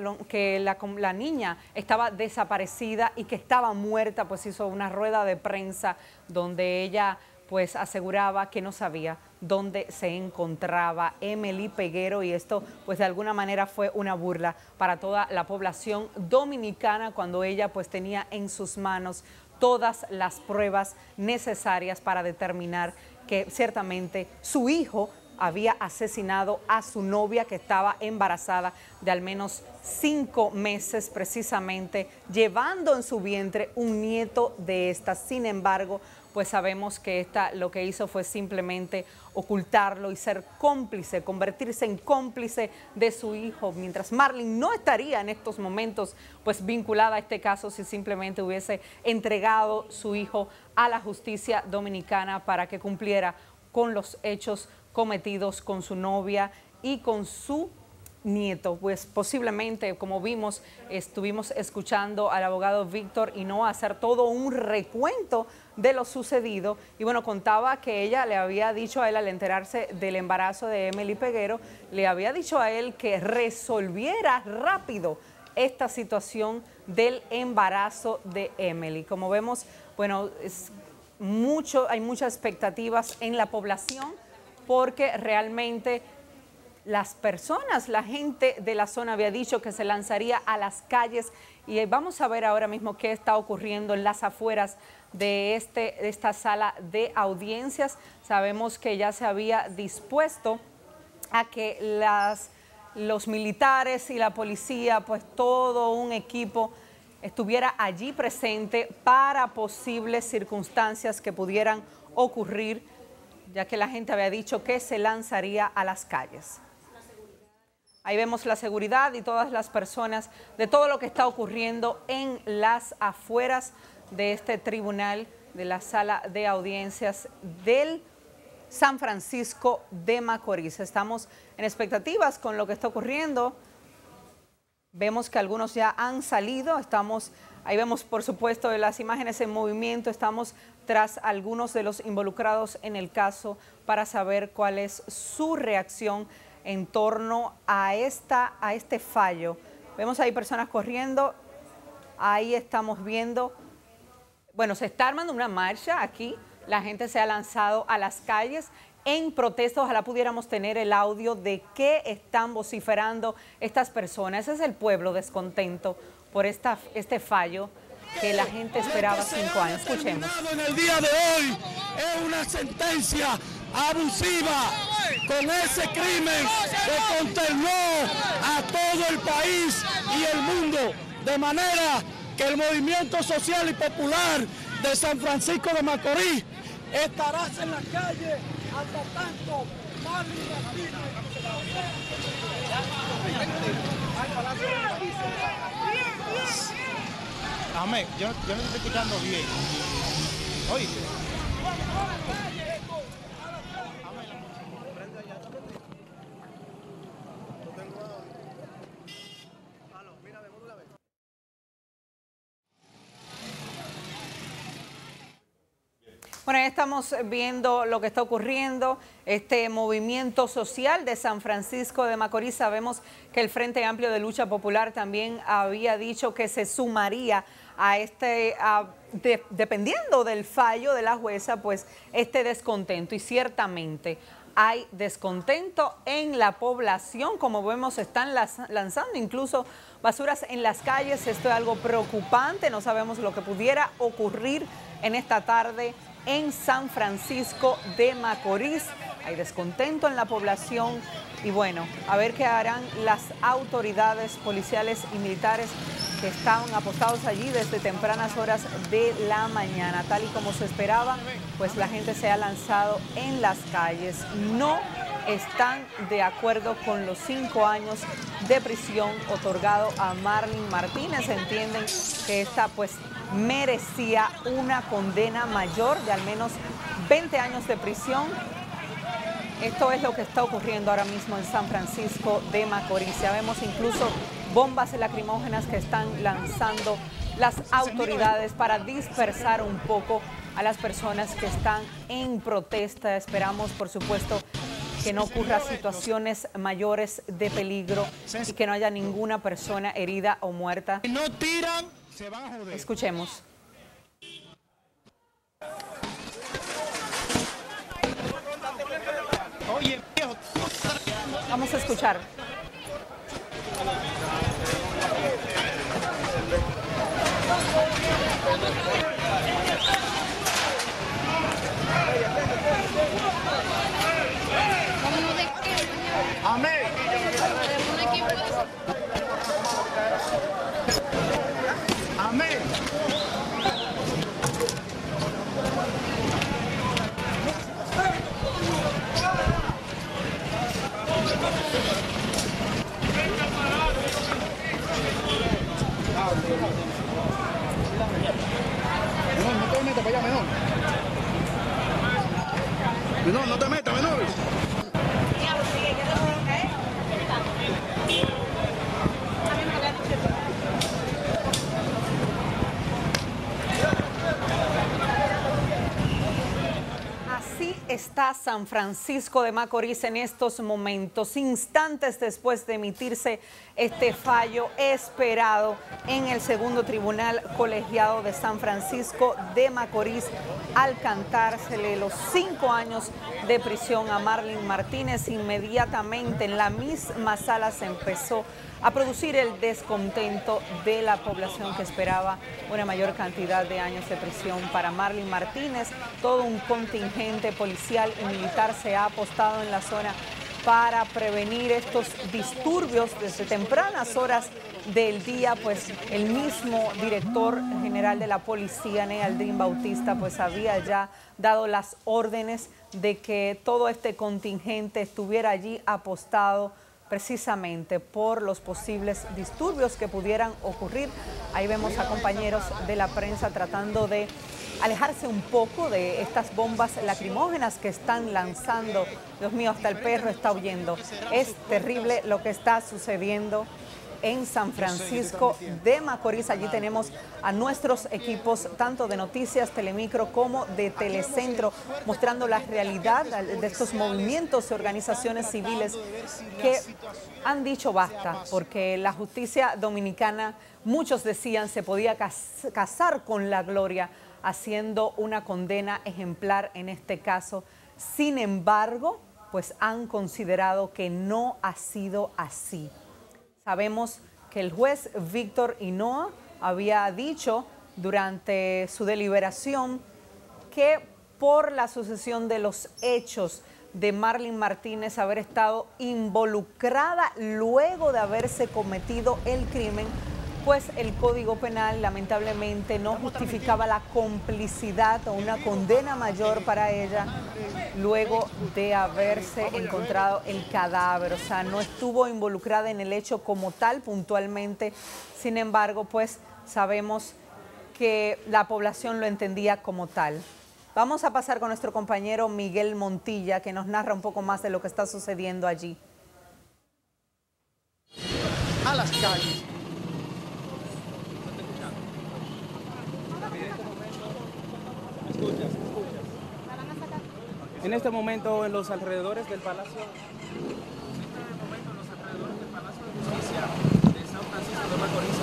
la niña estaba desaparecida y que estaba muerta, pues hizo una rueda de prensa donde ella pues aseguraba que no sabía dónde se encontraba Emily Peguero, y esto pues de alguna manera fue una burla para toda la población dominicana, cuando ella pues tenía en sus manos todas las pruebas necesarias para determinar que ciertamente su hijo había asesinado a su novia, que estaba embarazada de al menos 5 meses precisamente, llevando en su vientre un nieto de esta. Sin embargo, pues sabemos que esta lo que hizo fue simplemente ocultarlo y ser cómplice, convertirse en cómplice de su hijo, mientras Marlyn no estaría en estos momentos pues vinculada a este caso si simplemente hubiese entregado su hijo a la justicia dominicana para que cumpliera con los hechos cometidos con su novia y con su nieto. Pues posiblemente, como vimos, estuvimos escuchando al abogado Víctor Hinoa hacer todo un recuento de lo sucedido y bueno, contaba que ella le había dicho a él al enterarse del embarazo de Emily Peguero, le había dicho a él que resolviera rápido esta situación del embarazo de Emily. Como vemos, bueno, hay muchas expectativas en la población porque realmente las personas, la gente de la zona había dicho que se lanzaría a las calles y vamos a ver ahora mismo qué está ocurriendo en las afueras de esta sala de audiencias. Sabemos que ya se había dispuesto a que los militares y la policía, pues todo un equipo estuviera allí presente para posibles circunstancias que pudieran ocurrir, ya que la gente había dicho que se lanzaría a las calles. Ahí vemos la seguridad y todas las personas de todo lo que está ocurriendo en las afueras de este tribunal, de la sala de audiencias del San Francisco de Macorís. Estamos en expectativas con lo que está ocurriendo. Vemos que algunos ya han salido. Ahí vemos, por supuesto, las imágenes en movimiento. Estamos tras algunos de los involucrados en el caso para saber cuál es su reacción en torno a este fallo. Vemos ahí personas corriendo. Ahí estamos viendo. Bueno, se está armando una marcha aquí. La gente se ha lanzado a las calles en protesta. Ojalá pudiéramos tener el audio de qué están vociferando estas personas. Ese es el pueblo descontento por este fallo que la gente esperaba 5 años. Escuchemos. En el día de hoy es una sentencia abusiva con ese crimen que consternó a todo el país y el mundo, de manera que el movimiento social y popular de San Francisco de Macorís estará en la calle hasta tanto Marlyn Martínez. Amén, yo no estoy escuchando bien. Oíste. Bueno, ya estamos viendo lo que está ocurriendo, este movimiento social de San Francisco de Macorís. Sabemos que el Frente Amplio de Lucha Popular también había dicho que se sumaría a dependiendo del fallo de la jueza, pues este descontento. Y ciertamente hay descontento en la población, como vemos están lanzando incluso basuras en las calles. Esto es algo preocupante, no sabemos lo que pudiera ocurrir en esta tarde en San Francisco de Macorís. Hay descontento en la población y bueno, a ver qué harán las autoridades policiales y militares que están apostados allí desde tempranas horas de la mañana. Tal y como se esperaba, pues la gente se ha lanzado en las calles. No están de acuerdo con los 5 años de prisión otorgado a Marlyn Martínez. Entienden que esta pues merecía una condena mayor de al menos 20 años de prisión. Esto es lo que está ocurriendo ahora mismo en San Francisco de Macorís. Ya vemos incluso bombas lacrimógenas que están lanzando las autoridades para dispersar un poco a las personas que están en protesta. Esperamos, por supuesto, que no ocurra situaciones mayores de peligro y que no haya ninguna persona herida o muerta. Si no tiran, se van a joder. Escuchemos. Oye, viejo. Vamos a escuchar. Menor, no te metas para allá, menor. Menor, no te metas, menor. Así está San Francisco de Macorís en estos momentos, instantes después de emitirse este fallo esperado en el segundo tribunal colegiado de San Francisco de Macorís, al cantársele los 5 años de prisión a Marlin Martínez. Inmediatamente en la misma sala se empezó a producir el descontento de la población que esperaba una mayor cantidad de años de prisión para Marlin Martínez. Todo un contingente policial y militar se ha apostado en la zona para prevenir estos disturbios desde tempranas horas del día. Pues el mismo director general de la policía, Nealdrin Bautista, pues había ya dado las órdenes de que todo este contingente estuviera allí apostado precisamente por los posibles disturbios que pudieran ocurrir. Ahí vemos a compañeros de la prensa tratando de alejarse un poco de estas bombas lacrimógenas que están lanzando. Dios mío, hasta el perro está huyendo. Es terrible lo que está sucediendo en San Francisco de Macorís. Allí tenemos a nuestros equipos, tanto de Noticias Telemicro como de Telecentro, mostrando la realidad de estos movimientos y organizaciones civiles que han dicho basta, porque la justicia dominicana, muchos decían, se podía casar con la gloria haciendo una condena ejemplar en este caso. Sin embargo, pues han considerado que no ha sido así. Sabemos que el juez Víctor Hinoa había dicho durante su deliberación que por la sucesión de los hechos de Marlin Martínez haber estado involucrada luego de haberse cometido el crimen, pues el Código Penal lamentablemente no justificaba la complicidad o una condena mayor para ella luego de haberse encontrado el cadáver. O sea, no estuvo involucrada en el hecho como tal puntualmente. Sin embargo, pues sabemos que la población lo entendía como tal. Vamos a pasar con nuestro compañero Miguel Montilla, que nos narra un poco más de lo que está sucediendo allí. A las calles. En este momento en los alrededores del Palacio de Justicia de San Francisco de Macorís,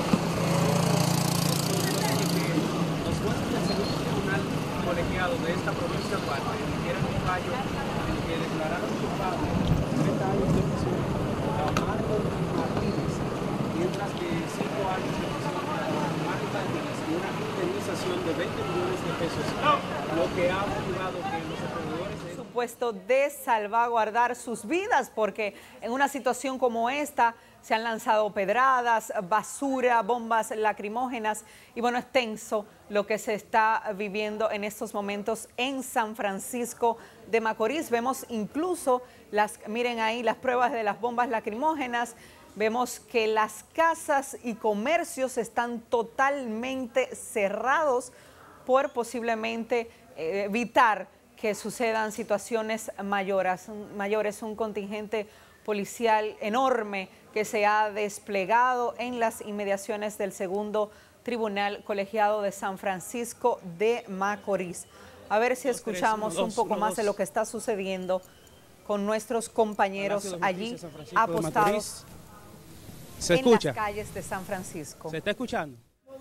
los jueces del segundo tribunal colegiado de esta provincia de Duarte emitieron un fallo en el que declararon culpable 30 años de prisión a Marlon Martínez, mientras que 5 años de prisión para Marlon Martínez y una indemnización de 20 millones de pesos, lo que ha motivado que los alrededores Puesto de salvaguardar sus vidas, porque en una situación como esta se han lanzado pedradas, basura, bombas lacrimógenas y bueno, es tenso lo que se está viviendo en estos momentos en San Francisco de Macorís. Vemos incluso miren ahí las pruebas de las bombas lacrimógenas. Vemos que las casas y comercios están totalmente cerrados por posiblemente evitar que sucedan situaciones mayores. Un contingente policial enorme que se ha desplegado en las inmediaciones del segundo tribunal colegiado de San Francisco de Macorís. A ver si escuchamos un poco más de lo que está sucediendo con nuestros compañeros allí apostados en las calles de San Francisco. ¿Se está escuchando?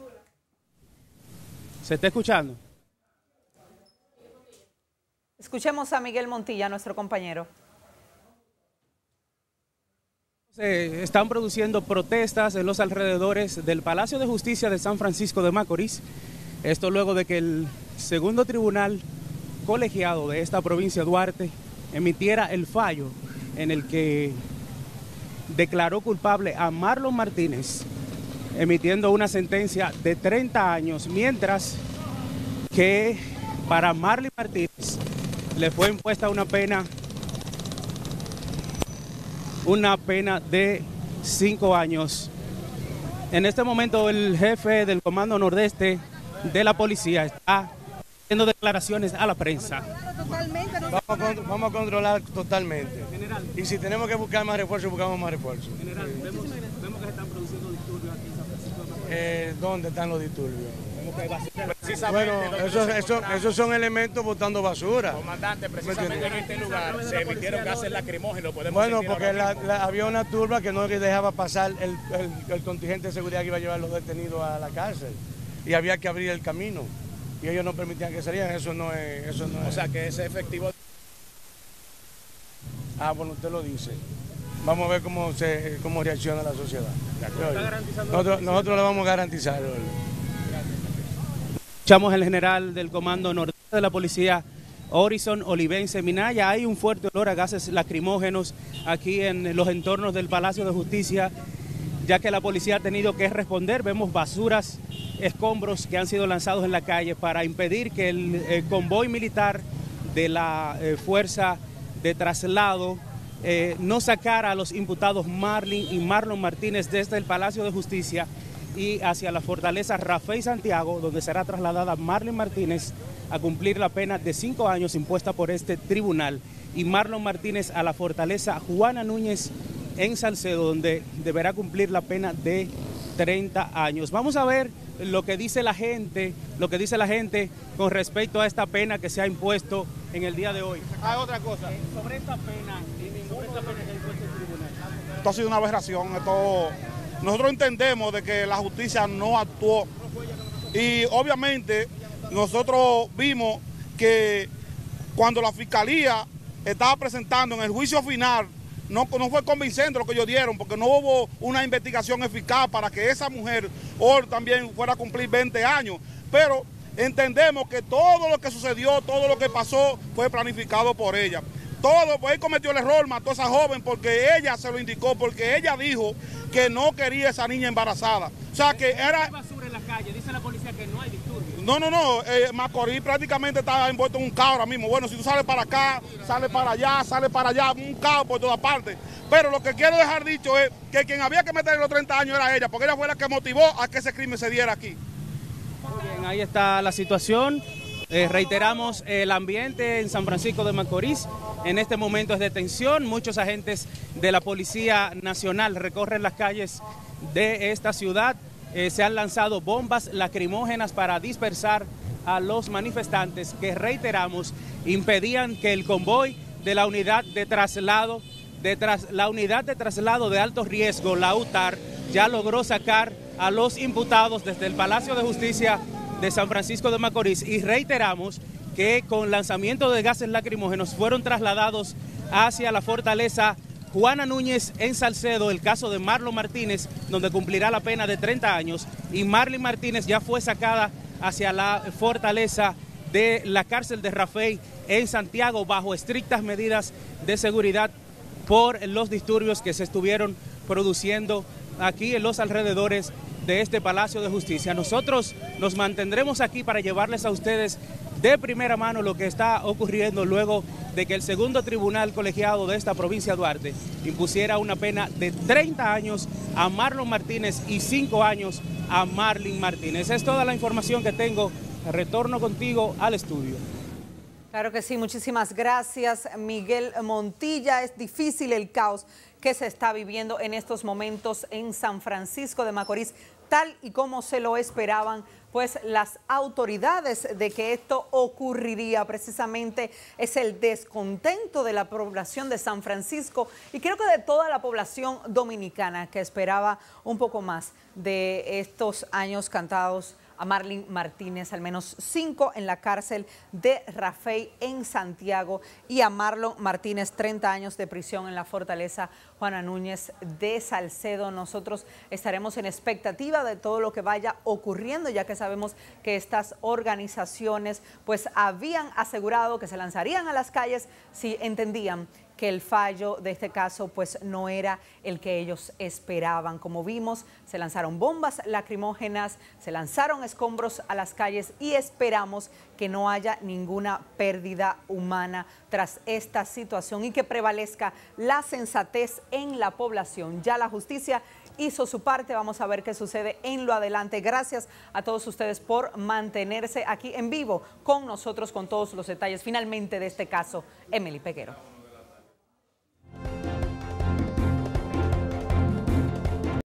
¿Se está escuchando? Escuchemos a Miguel Montilla, nuestro compañero. Se están produciendo protestas en los alrededores del Palacio de Justicia de San Francisco de Macorís. Esto luego de que el segundo tribunal colegiado de esta provincia de Duarte emitiera el fallo en el que declaró culpable a Marlon Martínez, emitiendo una sentencia de 30 años, mientras que para Marlin Martínez le fue impuesta una pena una pena de 5 años. En este momento el jefe del Comando Nordeste de la policía está haciendo declaraciones a la prensa. Vamos a controlar totalmente. General. Y si tenemos que buscar más refuerzos, buscamos más refuerzos. General, vemos que se están produciendo disturbios aquí en San Francisco. ¿Dónde están los disturbios? Bueno, esos son elementos botando basura. Comandante, precisamente en este lugar se emitieron gases lacrimógenos. Bueno, porque había una turba que no dejaba pasar el contingente de seguridad que iba a llevar a los detenidos a la cárcel. Y había que abrir el camino. Y ellos no permitían que salieran. Eso no es. O sea, que ese efectivo... Bueno, usted lo dice. Vamos a ver cómo reacciona la sociedad. Nosotros le vamos a garantizar. Escuchamos al general del Comando Nordeste de la Policía, Horizon Olivense Minaya. Hay un fuerte olor a gases lacrimógenos aquí en los entornos del Palacio de Justicia, ya que la policía ha tenido que responder. Vemos basuras, escombros que han sido lanzados en la calle para impedir que el convoy militar de la Fuerza de Traslado no sacara a los imputados Marlin y Marlon Martínez desde el Palacio de Justicia y hacia la fortaleza Rafael Santiago, donde será trasladada Marlon Martínez a cumplir la pena de 5 años impuesta por este tribunal, y Marlon Martínez a la fortaleza Juana Núñez en Salcedo, donde deberá cumplir la pena de 30 años. Vamos a ver lo que dice la gente, con respecto a esta pena que se ha impuesto en el día de hoy. Otra cosa. Sobre esta pena que ha impuesto el tribunal. Esto ha sido una aberración. Nosotros entendemos de que la justicia no actuó y obviamente nosotros vimos que cuando la fiscalía estaba presentando en el juicio final no fue convincente lo que ellos dieron, porque no hubo una investigación eficaz para que esa mujer hoy también fuera a cumplir 20 años, pero entendemos que todo lo que sucedió, todo lo que pasó fue planificado por ella. Él cometió el error, mató a esa joven porque ella se lo indicó, porque ella dijo que no quería a esa niña embarazada. O sea que era... ¿Hay basura en la calle? Dice la policía que no hay disturbios. No. Macorís prácticamente está envuelto en un caos ahora mismo. Bueno, si tú sales para acá, sales para allá, un caos por todas partes. Pero lo que quiero dejar dicho es que quien había que meterle los 30 años era ella, porque ella fue la que motivó a que ese crimen se diera aquí. Muy bien, ahí está la situación. Reiteramos, el ambiente en San Francisco de Macorís en este momento es de tensión. Muchos agentes de la Policía Nacional recorren las calles de esta ciudad. Se han lanzado bombas lacrimógenas para dispersar a los manifestantes que, reiteramos, impedían que el convoy de la unidad de traslado de alto riesgo, la UTAR, ya logró sacar a los imputados desde el Palacio de Justicia de San Francisco de Macorís, y reiteramos que con lanzamiento de gases lacrimógenos fueron trasladados hacia la fortaleza Juana Núñez en Salcedo, el caso de Marlon Martínez, donde cumplirá la pena de 30 años, y Marlon Martínez ya fue sacada hacia la fortaleza de la cárcel de Rafael en Santiago bajo estrictas medidas de seguridad por los disturbios que se estuvieron produciendo aquí en los alrededores de este Palacio de Justicia. Nosotros nos mantendremos aquí para llevarles a ustedes de primera mano lo que está ocurriendo luego de que el segundo tribunal colegiado de esta provincia de Duarte impusiera una pena de 30 años a Marlon Martínez y 5 años a Marlon Martínez. Es toda la información que tengo. Retorno contigo al estudio. Claro que sí, muchísimas gracias, Miguel Montilla. Es difícil el caos que se está viviendo en estos momentos en San Francisco de Macorís, tal y como se lo esperaban pues las autoridades de que esto ocurriría. Precisamente es el descontento de la población de San Francisco y creo que de toda la población dominicana que esperaba un poco más de estos años cantados a Marlon Martínez, al menos 5 en la cárcel de Rafael en Santiago, y a Marlon Martínez 30 años de prisión en la fortaleza Juana Núñez de Salcedo. Nosotros estaremos en expectativa de todo lo que vaya ocurriendo, ya que sabemos que estas organizaciones pues habían asegurado que se lanzarían a las calles si entendían que el fallo de este caso pues no era el que ellos esperaban. Como vimos, se lanzaron bombas lacrimógenas, se lanzaron escombros a las calles y esperamos que no haya ninguna pérdida humana tras esta situación y que prevalezca la sensatez en la población. Ya la justicia hizo su parte, vamos a ver qué sucede en lo adelante. Gracias a todos ustedes por mantenerse aquí en vivo con nosotros con todos los detalles finalmente de este caso. Emily Peguero.